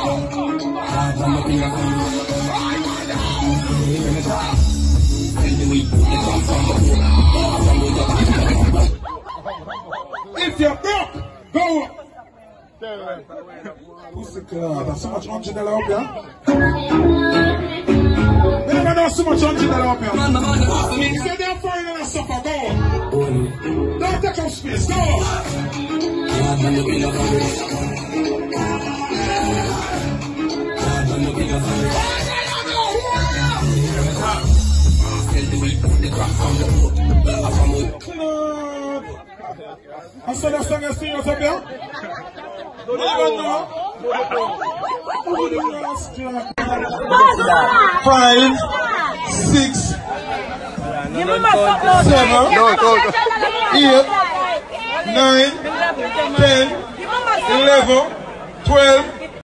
If you're broke, go up. Pussy club, that's so much $100 up here. They never know so much $100 up here. If you're there for you and suffer, go up. Don't take up space, go up. I saw that song as serious up here. Don't even know. 5, 6, 7, 8, 9, 10, 11, 12.